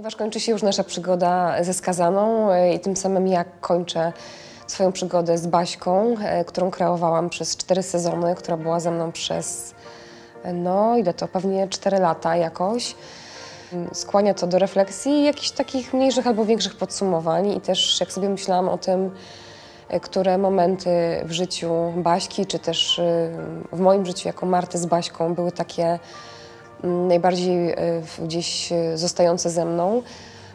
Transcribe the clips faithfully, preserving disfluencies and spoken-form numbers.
Ponieważ kończy się już nasza przygoda ze Skazaną i tym samym ja kończę swoją przygodę z Baśką, którą kreowałam przez cztery sezony, która była ze mną przez, no ile to, pewnie cztery lata jakoś. Skłania to do refleksji i jakichś takich mniejszych albo większych podsumowań i też jak sobie myślałam o tym, które momenty w życiu Baśki, czy też w moim życiu jako Marty z Baśką były takie najbardziej gdzieś zostające ze mną,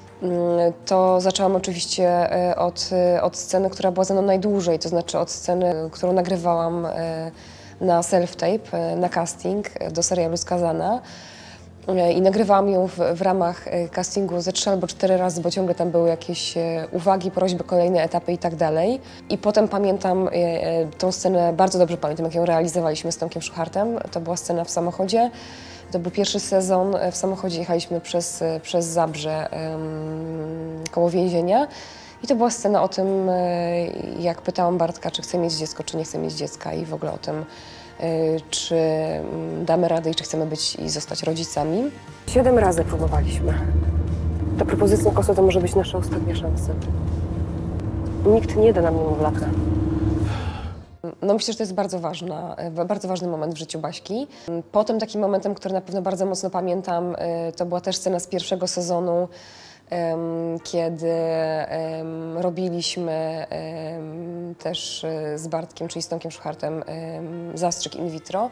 to zaczęłam oczywiście od, od sceny, która była ze mną najdłużej, to znaczy od sceny, którą nagrywałam na self-tape, na casting do serialu Skazana. I nagrywałam ją w, w ramach castingu ze trzy albo cztery razy, bo ciągle tam były jakieś uwagi, prośby, kolejne etapy i tak dalej. I potem pamiętam tą scenę, bardzo dobrze pamiętam, jak ją realizowaliśmy z Tomkiem Szuchartem. To była scena w samochodzie. To był pierwszy sezon, w samochodzie jechaliśmy przez, przez Zabrze um, koło więzienia. I to była scena o tym, jak pytałam Bartka, czy chce mieć dziecko, czy nie chce mieć dziecka i w ogóle o tym, czy damy radę i czy chcemy być i zostać rodzicami. Siedem razy próbowaliśmy. Ta propozycja Kosy to może być nasza ostatnia szansa. Nikt nie da nam niemowlaka. No myślę, że to jest bardzo ważna, bardzo ważny moment w życiu Baśki. Potem takim momentem, który na pewno bardzo mocno pamiętam, to była też scena z pierwszego sezonu, kiedy robiliśmy też z Bartkiem, czyli z Tomkiem Szuchartem, zastrzyk in vitro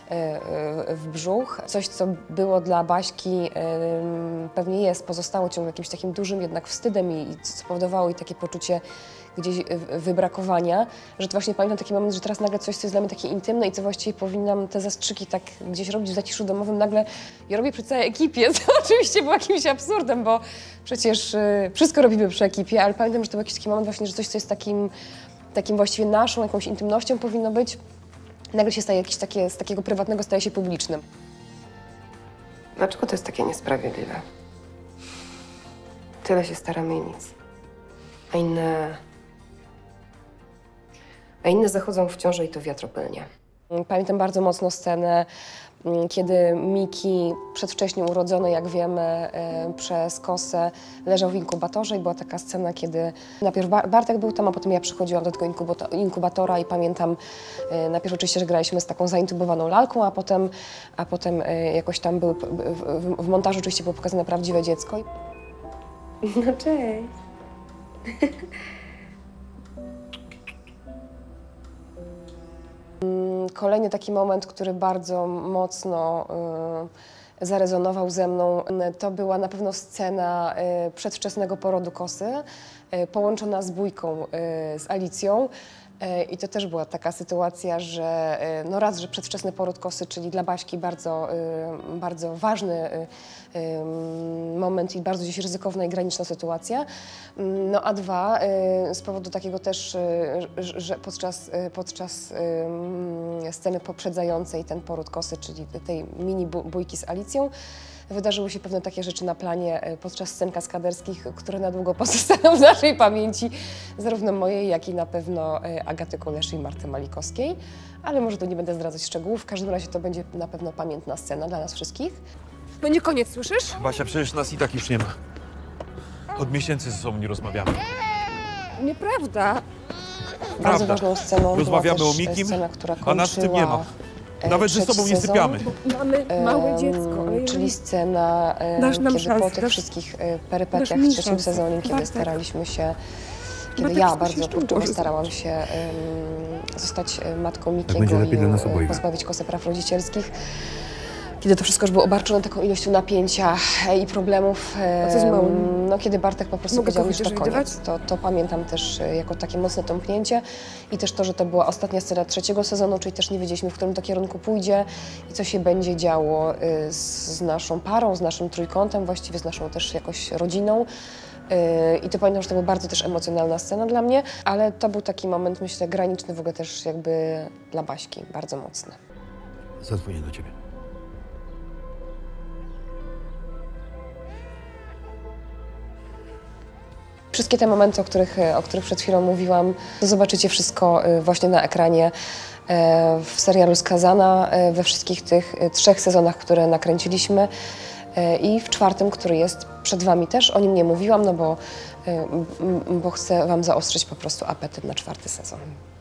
w brzuch. Coś, co było dla Baśki, pewnie jest, pozostało ciągle jakimś takim dużym jednak wstydem i co powodowało jej takie poczucie gdzieś wybrakowania, że to właśnie pamiętam taki moment, że teraz nagle coś, co jest dla mnie takie intymne i co właściwie powinnam te zastrzyki tak gdzieś robić w zaciszu domowym, nagle ja robię przy całej ekipie, co oczywiście było jakimś absurdem, bo przecież y, wszystko robimy przy ekipie, ale pamiętam, że to był jakiś taki moment właśnie, że coś, co jest takim, takim właściwie naszą jakąś intymnością powinno być, nagle się staje jakieś takie, z takiego prywatnego staje się publicznym. Dlaczego to jest takie niesprawiedliwe? Tyle się staramy i nic. A inne... A inne zachodzą w ciąży i to wiatropylnie. Pamiętam bardzo mocno scenę, kiedy Miki, przedwcześnie urodzony, jak wiemy, przez Kosę, leżał w inkubatorze i była taka scena, kiedy najpierw Bartek był tam, a potem ja przychodziłam do tego inkubatora i pamiętam, najpierw oczywiście, że graliśmy z taką zaintubowaną lalką, a potem, a potem jakoś tam był, w, w montażu oczywiście było pokazane prawdziwe dziecko. No cześć. Kolejny taki moment, który bardzo mocno y, zarezonował ze mną, to była na pewno scena y, przedwczesnego porodu Kosy, y, połączona z bójką, y, z Alicją. Y, I to też była taka sytuacja, że y, no raz, że przedwczesny poród Kosy, czyli dla Baśki bardzo, y, bardzo ważny y, y, moment i bardzo gdzieś ryzykowna i graniczna sytuacja. No a dwa, y, z powodu takiego też, y, że podczas, y, podczas y, sceny poprzedzającej ten poród Kosy, czyli tej mini bójki z Alicją, wydarzyły się pewne takie rzeczy na planie podczas scen kaskaderskich, które na długo pozostaną w naszej pamięci, zarówno mojej, jak i na pewno Agaty Kuleszy i Marty Malikowskiej. Ale może tu nie będę zdradzać szczegółów, w każdym razie to będzie na pewno pamiętna scena dla nas wszystkich. Będzie koniec, słyszysz? Basia, przecież nas i tak już nie ma. Od miesięcy ze sobą nie rozmawiamy. Nieprawda. Bardzo ważną sceną rozmawiamy była o też Mikim, scena, która a nas w tym nie ma. Nawet ze sobą nie sezon. sypiamy. Mamy małe dziecko. Um, czyli scena, dasz nam kiedy szansę, po tych dasz, wszystkich perypetiach mi w trzecim szansę. sezonie, kiedy Bartek. staraliśmy się, kiedy Bartek, ja bardzo jeszcze kurczowo może starałam się um, zostać matką Mikiego będzie lepiej i dla nas obojga. pozbawić Kosę praw rodzicielskich. Kiedy to wszystko już było obarczone taką ilością napięcia i problemów, A co z małym? no kiedy Bartek po prostu Mogę powiedział go już to wydzierżawiać? koniec, to, to pamiętam też jako takie mocne tąpnięcie i też to, że to była ostatnia scena trzeciego sezonu, czyli też nie wiedzieliśmy, w którym to kierunku pójdzie i co się będzie działo z, z naszą parą, z naszym trójkątem, właściwie z naszą też jakoś rodziną. I to pamiętam, że to była bardzo też emocjonalna scena dla mnie, ale to był taki moment, myślę, graniczny w ogóle też jakby dla Baśki, bardzo mocny. Zadzwonię do ciebie. Wszystkie te momenty, o których, o których przed chwilą mówiłam, to zobaczycie wszystko właśnie na ekranie w serialu Skazana, we wszystkich tych trzech sezonach, które nakręciliśmy. E, I w czwartym, który jest przed Wami też, o nim nie mówiłam, no bo, e, m- m- bo chcę Wam zaostrzyć po prostu apetyt na czwarty sezon.